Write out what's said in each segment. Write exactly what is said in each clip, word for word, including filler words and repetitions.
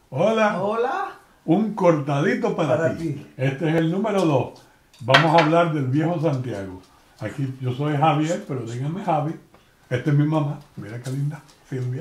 Hola. Hola. Un cortadito para, Para ti. ti. Este es el número dos. Vamos a hablar del viejo Santiago. Aquí yo soy Javier, pero díganme Javi. Esta es mi mamá. Mira qué linda, Silvia.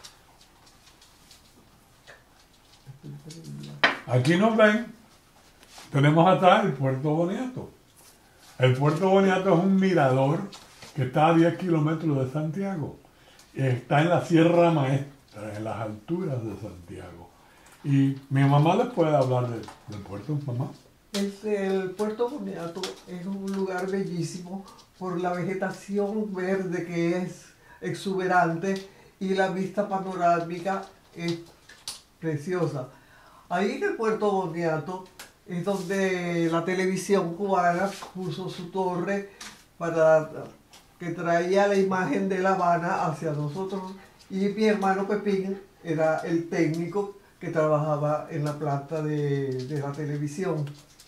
Aquí nos ven. Tenemos atrás el Puerto Boniato. El Puerto Boniato es un mirador que está a diez kilómetros de Santiago. Está en la Sierra Maestra, en las alturas de Santiago. Y mi mamá les puede hablar de, del puerto, mamá. Es el Puerto Boniato es un lugar bellísimo por la vegetación verde que es exuberante y la vista panorámica es preciosa. Ahí en el Puerto Boniato es donde la televisión cubana puso su torre para que traía la imagen de La Habana hacia nosotros, y mi hermano Pepín era el técnico que trabajaba en la planta de, de la televisión.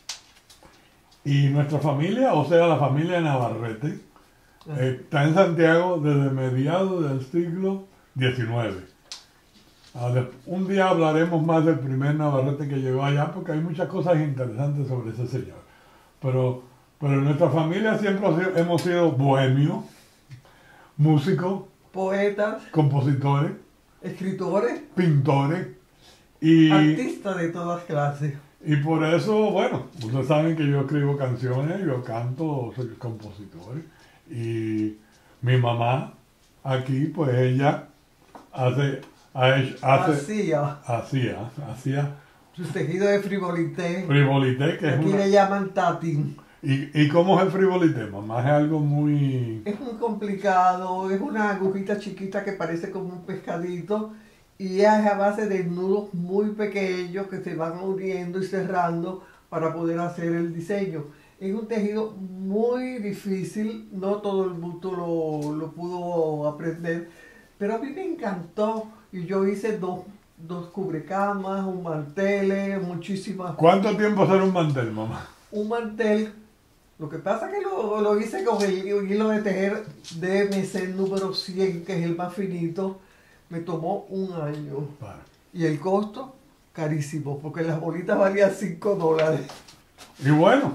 Y nuestra familia, o sea, la familia Navarrete, Ajá. está en Santiago desde mediados del siglo diecinueve. Ahora, un día hablaremos más del primer Navarrete que llegó allá, porque hay muchas cosas interesantes sobre ese señor. Pero, pero en nuestra familia siempre hemos sido bohemios, músicos, Poetas, compositores, escritores, pintores, y, artistas de todas clases. y por eso, bueno, ustedes saben que yo escribo canciones, yo canto, soy compositor, y mi mamá aquí, pues ella hace... Hace, Hacía hacía, hacía sus tejidos de frivolité, frivolité, que es aquí una... le llaman tatín. ¿Y, ¿Y cómo es el frivolité, mamá? Es algo muy... Es muy complicado, es una agujita chiquita que parece como un pescadito y es a base de nudos muy pequeños que se van uniendo y cerrando para poder hacer el diseño. Es un tejido muy difícil, no todo el mundo lo, lo pudo aprender, pero a mí me encantó y yo hice dos, dos cubrecamas, un mantel, muchísimas... ¿Cuánto tiempo hacer un mantel, mamá? Un mantel, lo que pasa es que lo, lo hice con el hilo de tejer D M C número cien, que es el más finito, me tomó un año. Para. Y el costo, carísimo, porque las bolitas valían cinco dólares. Y bueno,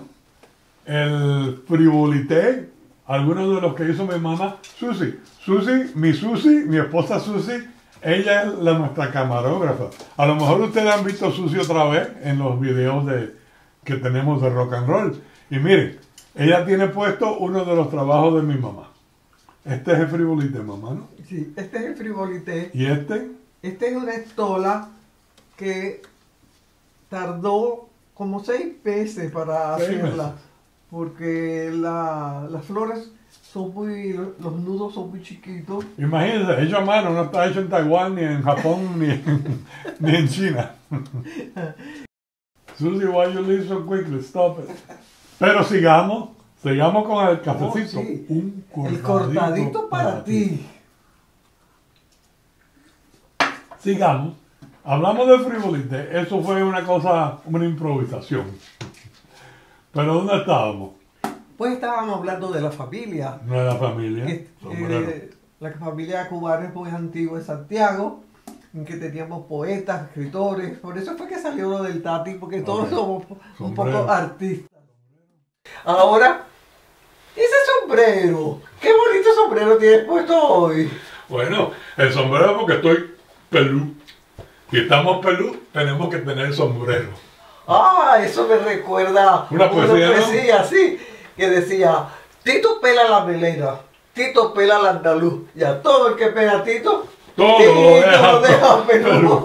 el frivolité, algunos de los que hizo mi mamá, Susi. Susi, mi Susi, mi esposa Susi, ella es la, nuestra camarógrafa. A lo mejor ustedes han visto Susi otra vez en los videos de, que tenemos de rock and roll. Y miren, ella tiene puesto uno de los trabajos de mi mamá. Este es el frivolité, mamá, ¿no? Sí, este es el frivolité. ¿Y este? Este es una estola que tardó como seis meses para Seis hacerla, meses. porque la, las flores son muy, los nudos son muy chiquitos. Imagínense, hecho a mano, no está hecho en Taiwán, ni en Japón, ni en, ni en China. Susie, why you leave so quickly? Stop it. Pero sigamos, sigamos con el cafecito. Oh, sí. Un cortadito, El cortadito para ti. Sigamos. Hablamos de frivolité. Eso fue una cosa, una improvisación. Pero ¿dónde estábamos? Pues estábamos hablando de la familia. No era familia. Que, Sombrero. eh, la familia cubana es muy antigua en Santiago, en que teníamos poetas, escritores. Por eso fue que salió lo del Tati, porque todos Ok. somos un Sombrero. poco artistas. Ahora, ese sombrero, qué bonito sombrero tienes puesto hoy. Bueno, el sombrero porque estoy pelú. Si estamos pelú, tenemos que tener sombrero. Ah, eso me recuerda Una poesía, ¿no? poesía, sí, que decía: Tito pela la melena, Tito pela la andaluz, y a todo el que pela a Tito, Todo Tito lo deja, lo deja pelú. pelú.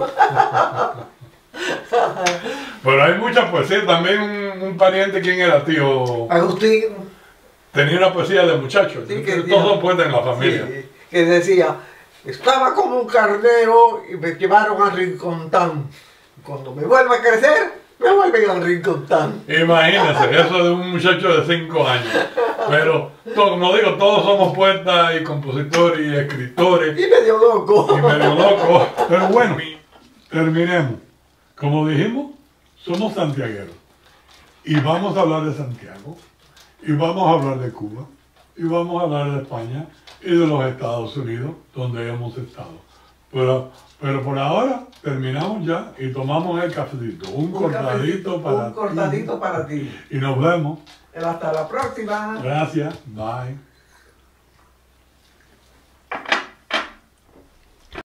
Pero hay mucha poesía. También un, un pariente, ¿quién era, tío? Agustín, Tenía una poesía de muchachos. Sí, que Todos decía- son poetas en la familia. sí, que decía: estaba como un carnero y me llevaron a Rincontán. Cuando me vuelva a crecer, me vuelven a Rincontán. Imagínense, eso de un muchacho de cinco años. Pero, to- como digo, todos somos poetas y compositores y escritores Y medio loco. y medio locos. Pero bueno, terminemos. Como dijimos, somos santiagueros. Y vamos a hablar de Santiago. Y vamos a hablar de Cuba. Y vamos a hablar de España y de los Estados Unidos, donde hemos estado. Pero, pero por ahora terminamos ya y tomamos el cafecito. Un, Un cortadito cafecito, para un cortadito ti. para ti. Y nos vemos. Hasta la próxima. Gracias. Bye.